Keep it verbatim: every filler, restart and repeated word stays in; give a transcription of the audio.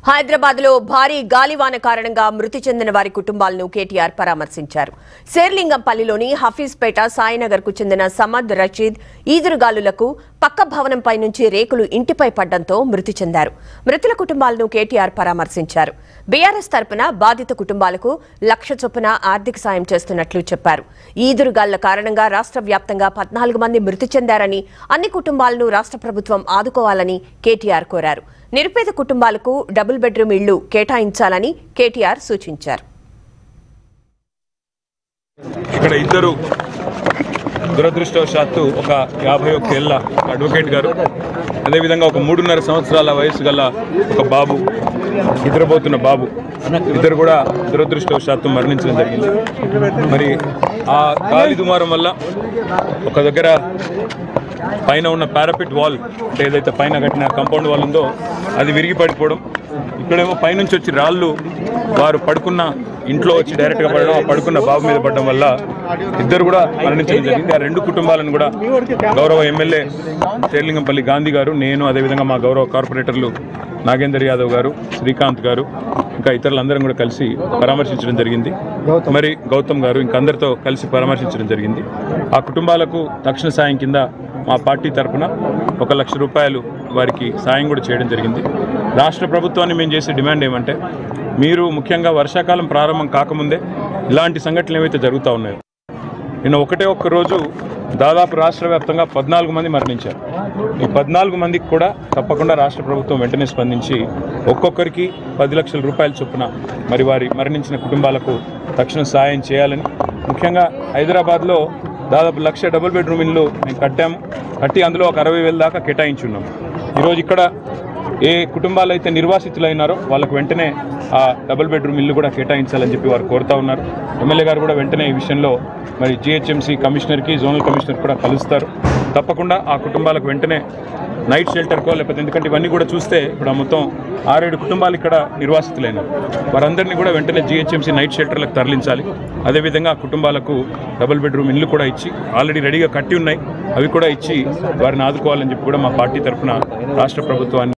హైదరాబాద్ లో భారీ గాలివాన కారణంగా మృతి చెందిన వారి కుటుంబాలను కేటీఆర్ పరామర్శించారు. శేర్లింగంపల్లిలోని హఫీజ్పేట సాయినగర్ కు చెందిన సమద్ రషీద్ ఈదురుగాలులకు పక్క భవనంపై నుంచి రేకులు ఇంటిపై పడ్డంతో మృతి చెందారు. మృతుల కుటుంబాలను కేటీఆర్ పరామర్శించారు. బీఆర్ఎస్ తరపున బాధిత కుటుంబాలకు లక్ష చొప్పున ఆర్థిక సాయం చేస్తున్నట్లు చెప్పారు. ఈదురుగాళ్ల కారణంగా రాష్ట్ర వ్యాప్తంగా పద్నాలుగు మంది మృతి చెందారని, అన్ని కుటుంబాలను రాష్ట్ర ప్రభుత్వం ఆదుకోవాలని కేటీఆర్ కోరారు. నిరుపేద కుటుంబాలకు డబుల్ బెడ్రూమ్ ఇళ్లు కేటాయించాలని కేటీఆర్ సూచించారు. ఇక్కడ ఇద్దరు దురదృష్టవశాత్తు ఒక యాభై ఒక్క ఏళ్ల అడ్వకేట్ గారు, అదేవిధంగా ఒక మూడున్నర సంవత్సరాల వయసు గల ఒక బాబు, నిద్రపోతున్న బాబు, ఇద్దరు కూడా దురదృష్టవశాత్తు మరణించడం జరిగింది. మరి ఆ గాలి దుమారం వల్ల ఒక దగ్గర పైన ఉన్న పారాపిట్ వాల్ అంటే ఏదైతే పైన కట్టిన కాంపౌండ్ వాల్ ఉందో అది విరిగి పడిపోవడం, ఇక్కడేమో పైనుంచి వచ్చి రాళ్ళు వారు పడుకున్న ఇంట్లో వచ్చి డైరెక్ట్గా పడడం, ఆ పడుకున్న బాబు మీద పడడం వల్ల ఇద్దరు కూడా మరణించడం జరిగింది. ఆ రెండు కుటుంబాలను కూడా గౌరవ ఎమ్మెల్యే శేర్లింగంపల్లి గాంధీ గారు, నేను, అదేవిధంగా మా గౌరవ కార్పొరేటర్లు నాగేందర్ యాదవ్ గారు, శ్రీకాంత్ గారు, ఇంకా ఇతరులందరం కూడా కలిసి పరామర్శించడం జరిగింది. మరి గౌతమ్ గారు ఇంకా అందరితో కలిసి పరామర్శించడం జరిగింది. ఆ కుటుంబాలకు తక్షణ సాయం కింద మా పార్టీ తరఫున ఒక లక్ష రూపాయలు వారికి సాయం కూడా చేయడం జరిగింది. రాష్ట్ర ప్రభుత్వాన్ని మేము చేసే డిమాండ్ ఏమంటే, మీరు ముఖ్యంగా వర్షాకాలం ప్రారంభం కాకముందే ఇలాంటి సంఘటనలు ఏవైతే జరుగుతూ ఉన్నాయో, నిన్న ఒకటే ఒక్క రోజు దాదాపు రాష్ట్ర వ్యాప్తంగా పద్నాలుగు మంది మరణించారు. ఈ పద్నాలుగు మందికి కూడా తప్పకుండా రాష్ట్ర ప్రభుత్వం వెంటనే స్పందించి ఒక్కొక్కరికి పది లక్షల రూపాయల చొప్పున మరి వారి మరణించిన కుటుంబాలకు తక్షణ సాయం చేయాలని, ముఖ్యంగా హైదరాబాద్లో దాదాపు లక్ష డబుల్ బెడ్రూమ్ ఇల్లు మేము కట్టాము. కట్టి అందులో ఒక అరవై వేల దాకా కేటాయించున్నాము. ఈరోజు ఇక్కడ ఏ కుటుంబాలు అయితే నిర్వాసితులైనారో వాళ్ళకు వెంటనే ఆ డబుల్ బెడ్రూమ్ ఇల్లు కూడా కేటాయించాలని చెప్పి వారు కోరుతూ ఉన్నారు. ఎమ్మెల్యే గారు కూడా వెంటనే ఈ విషయంలో మరి జిహెచ్ఎంసీ కమిషనర్కి, జోనల్ కమిషనర్ కూడా కలుస్తారు. తప్పకుండా ఆ కుటుంబాలకు వెంటనే నైట్ షెల్టర్కో లేకపోతే, ఎందుకంటే ఇవన్నీ కూడా చూస్తే ఇప్పుడు మొత్తం ఆరేడు కుటుంబాలు ఇక్కడ నిర్వాసితులైనారు. వారందరినీ కూడా వెంటనే జిహెచ్ఎంసీ నైట్ షెల్టర్లకు తరలించాలి. అదేవిధంగా ఆ కుటుంబాలకు డబుల్ బెడ్రూమ్ ఇల్లు కూడా ఇచ్చి, ఆల్రెడీ రెడీగా కట్టి ఉన్నాయి, అవి కూడా ఇచ్చి వారిని ఆదుకోవాలని చెప్పి కూడా మా పార్టీ తరఫున రాష్ట్ర ప్రభుత్వాన్ని